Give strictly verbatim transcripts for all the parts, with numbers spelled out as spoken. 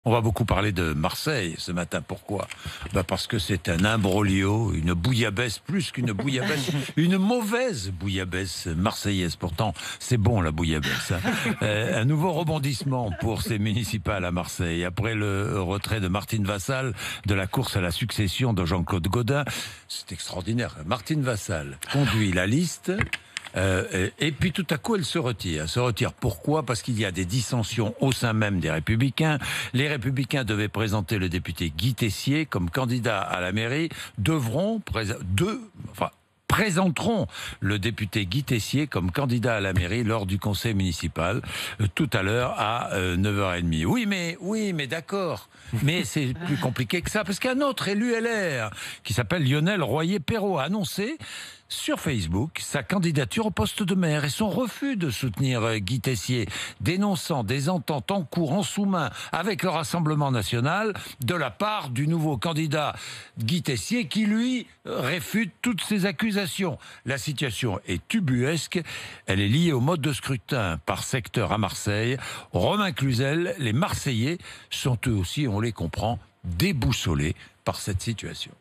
On va beaucoup parler de Marseille ce matin. Pourquoi? Bah parce que c'est un imbroglio, une bouillabaisse, plus qu'une bouillabaisse, une mauvaise bouillabaisse marseillaise. Pourtant, c'est bon la bouillabaisse. Hein. Euh, un nouveau rebondissement pour ces municipales à Marseille. Après le retrait de Martine Vassal de la course à la succession de Jean-Claude Gaudin, c'est extraordinaire. Martine Vassal conduit la liste. Euh, et puis tout à coup, elle se retire. Elle se retire. Pourquoi? Parce qu'il y a des dissensions au sein même des Républicains. Les Républicains devaient présenter le député Guy Tessier comme candidat à la mairie. Devront présenter deux, enfin. présenteront le député Guy Tessier comme candidat à la mairie lors du conseil municipal euh, tout à l'heure à euh, neuf heures trente. Oui, mais oui, mais d'accord. Mais c'est plus compliqué que ça parce qu'un autre élu L R qui s'appelle Lionel Royer-Perrot a annoncé sur Facebook sa candidature au poste de maire et son refus de soutenir euh, Guy Tessier, dénonçant des ententes en cours en sous-main avec le Rassemblement national de la part du nouveau candidat Guy Tessier qui lui réfute toutes ces accusations. La situation est ubuesque, elle est liée au mode de scrutin par secteur à Marseille. Romain Cluzel, les Marseillais sont eux aussi, on les comprend, déboussolés par cette situation.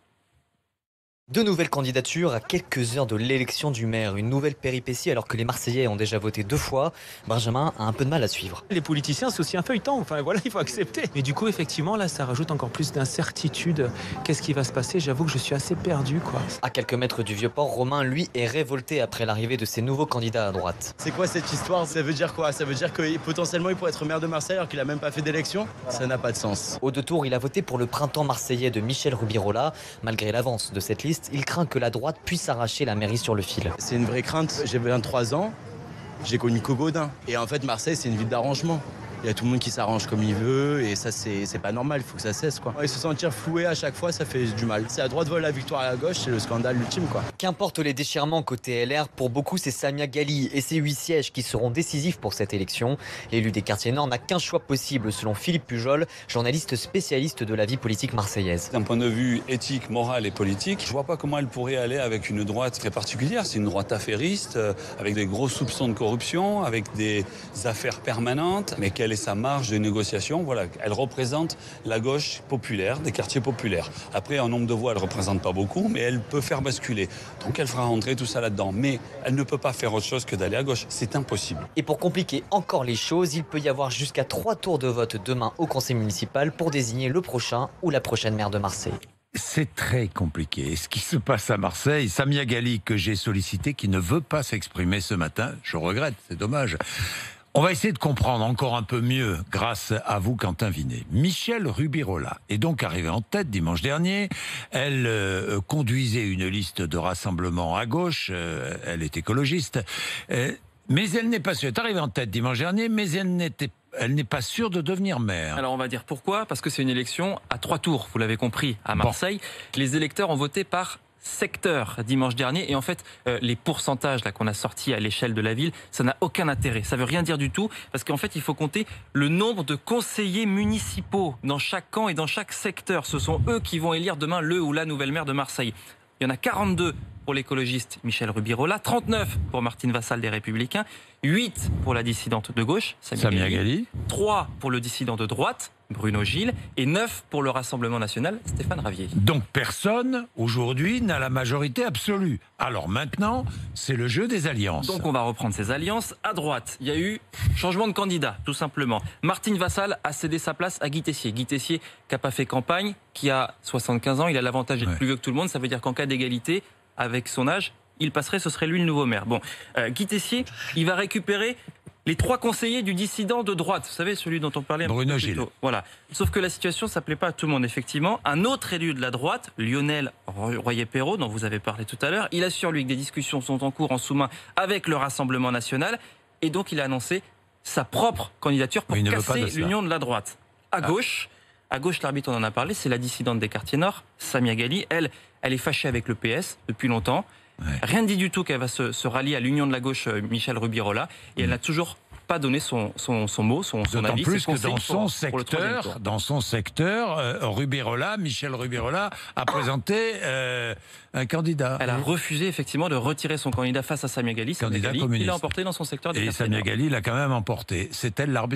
Deux nouvelles candidatures à quelques heures de l'élection du maire. Une nouvelle péripétie alors que les Marseillais ont déjà voté deux fois. Benjamin a un peu de mal à suivre. Les politiciens, c'est aussi un feuilleton. Enfin voilà, il faut accepter. Mais du coup, effectivement, là, ça rajoute encore plus d'incertitude. Qu'est-ce qui va se passer? J'avoue que je suis assez perdu, quoi. À quelques mètres du Vieux-Port, Romain, lui, est révolté après l'arrivée de ces nouveaux candidats à droite. C'est quoi cette histoire? Ça veut dire quoi? Ça veut dire que potentiellement il pourrait être maire de Marseille alors qu'il a même pas fait d'élection? Voilà. Ça n'a pas de sens. Au deux tours, il a voté pour le printemps marseillais de Michel Rubirola. Malgré l'avance de cette liste, il craint que la droite puisse arracher la mairie sur le fil. C'est une vraie crainte. J'ai vingt-trois ans, j'ai connu qu'au Gaudin. Et en fait, Marseille, c'est une ville d'arrangement. Il y a tout le monde qui s'arrange comme il veut et ça, c'est pas normal, il faut que ça cesse, quoi. Et se sentir floué à chaque fois, ça fait du mal. Si la droite vole la victoire à la gauche, c'est le scandale ultime, quoi. Qu'importe les déchirements côté L R, pour beaucoup, c'est Samia Ghali et ses huit sièges qui seront décisifs pour cette élection. L'élu des quartiers nord n'a qu'un choix possible, selon Philippe Pujol, journaliste spécialiste de la vie politique marseillaise. D'un point de vue éthique, moral et politique, je vois pas comment elle pourrait aller avec une droite très particulière. C'est une droite affairiste, avec des gros soupçons de corruption, avec des affaires permanentes, mais quelle est sa marge de négociation? Voilà, elle représente la gauche populaire, des quartiers populaires. Après, en nombre de voix, elle ne représente pas beaucoup, mais elle peut faire basculer. Donc elle fera rentrer tout ça là-dedans. Mais elle ne peut pas faire autre chose que d'aller à gauche. C'est impossible. Et pour compliquer encore les choses, il peut y avoir jusqu'à trois tours de vote demain au conseil municipal pour désigner le prochain ou la prochaine maire de Marseille. C'est très compliqué. Ce qui se passe à Marseille, Samia Ghali, que j'ai sollicité, qui ne veut pas s'exprimer ce matin, je regrette, c'est dommage. On va essayer de comprendre encore un peu mieux grâce à vous, Quentin Vinet. Michel Rubirola est donc arrivée en tête dimanche dernier. Elle euh, conduisait une liste de rassemblement à gauche. Euh, elle est écologiste. Euh, mais elle n'est pas sûre. Elle est arrivée en tête dimanche dernier, mais elle n'était Elle n'est pas sûre de devenir maire. Alors on va dire pourquoi. Parce que c'est une élection à trois tours, vous l'avez compris, à Marseille. Bon. Les électeurs ont voté par secteur dimanche dernier et en fait euh, les pourcentages là qu'on a sortis à l'échelle de la ville, ça n'a aucun intérêt, ça veut rien dire du tout parce qu'en fait il faut compter le nombre de conseillers municipaux dans chaque camp et dans chaque secteur. Ce sont eux qui vont élire demain le ou la nouvelle maire de Marseille. Il y en a quarante-deux pour l'écologiste Michel Rubirola, trente-neuf pour Martine Vassal des Républicains, huit pour la dissidente de gauche, Samia, Samia Ghali, Ghali, trois pour le dissident de droite, Bruno Gilles, et neuf pour le Rassemblement national, Stéphane Ravier. Donc personne, aujourd'hui, n'a la majorité absolue. Alors maintenant, c'est le jeu des alliances. Donc on va reprendre ces alliances. À droite, il y a eu changement de candidat, tout simplement. Martine Vassal a cédé sa place à Guy Tessier. Guy Tessier, qui n'a pas fait campagne, qui a soixante-quinze ans, il a l'avantage d'être ouais. plus vieux que tout le monde. Ça veut dire qu'en cas d'égalité, avec son âge, il passerait, ce serait lui le nouveau maire. Bon, euh, Guy Tessier, il va récupérer les trois conseillers du dissident de droite. Vous savez, celui dont on parlait un Bruno peu plus Gilles. tôt. Voilà. Sauf que la situation, ça ne plaît pas à tout le monde, effectivement. Un autre élu de la droite, Lionel Royer-Perrot, dont vous avez parlé tout à l'heure, il assure, lui, que des discussions sont en cours en sous-main avec le Rassemblement national. Et donc, il a annoncé sa propre candidature pour casser l'union de la droite. À ah. gauche, à gauche, l'arbitre, on en a parlé, c'est la dissidente des quartiers nord, Samia Ghali. Elle, elle est fâchée avec le P S depuis longtemps. Ouais. Rien ne dit du tout qu'elle va se, se rallier à l'union de la gauche, Michel Rubirola. Et mmh. elle n'a toujours pas donné son, son, son mot, son, son avis. D'autant plus que dans son, pour, secteur, pour dans son secteur, euh, Rubirola, Michel Rubirola a présenté euh, un candidat. Elle a refusé effectivement de retirer son candidat face à Samia Ghali. Candidat Samia Ghali, communiste. Il l'a emporté dans son secteur des Et Samia Ghali l'a quand même emporté. C'est elle l'arbitre.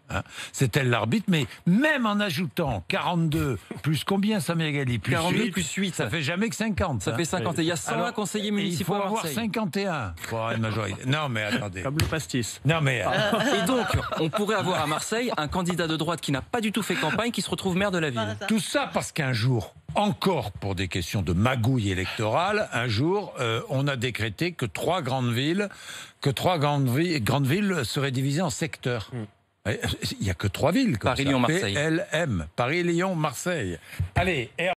Hein. C'est elle l'arbitre, mais même en ajoutant quarante-deux, plus combien Samia Ghali, plus quarante-deux huit, plus huit. ça fait jamais que cinquante. Ça hein. fait cinquante. Et il y a cent vingt Alors, conseillers il municipaux faut à avoir Marseille. cinquante et un pour avoir une majorité. Non, mais attendez. Comme le pastis. Non, mais... Et donc, on pourrait avoir à Marseille un candidat de droite qui n'a pas du tout fait campagne, qui se retrouve maire de la ville. Tout ça parce qu'un jour, encore pour des questions de magouille électorale, un jour, euh, on a décrété que trois grandes villes, que trois grandes, vi- grandes villes seraient divisées en secteurs. Mm. Il n'y a que trois villes comme Paris, ça. Lyon, Marseille. P L M. Paris, Lyon, Marseille. Allez.